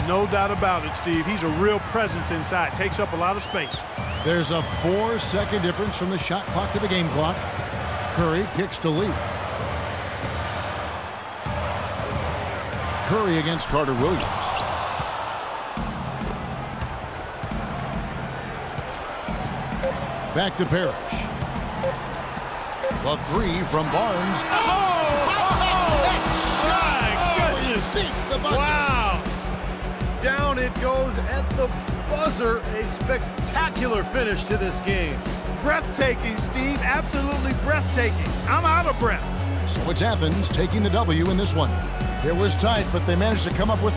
No doubt about it, Steve. He's a real presence inside. Takes up a lot of space. There's a 4-second difference from the shot clock to the game clock. Curry kicks to Lee. Curry against Carter Williams. Back to Parrish. The three from Barnes. Beats the buzzer. Wow! Down it goes at the buzzer. A spectacular finish to this game. Breathtaking, Steve. Absolutely breathtaking. I'm out of breath. So it's Athens taking the W in this one. It was tight, but they managed to come up with